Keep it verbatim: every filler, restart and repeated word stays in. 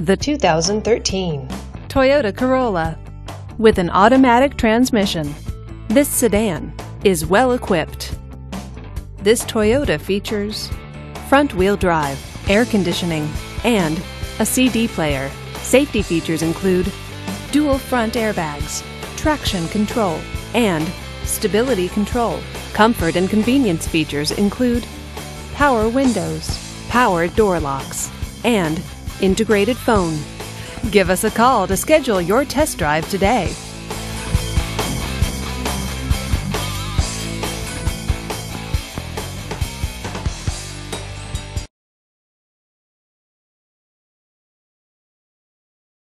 the two thousand thirteen Toyota Corolla. With an automatic transmission, this sedan is well equipped. This Toyota features front-wheel drive, air conditioning, and a C D player. Safety features include dual front airbags, traction control, and stability control. Comfort and convenience features include power windows, power door locks, and integrated phone. Give us a call to schedule your test drive today.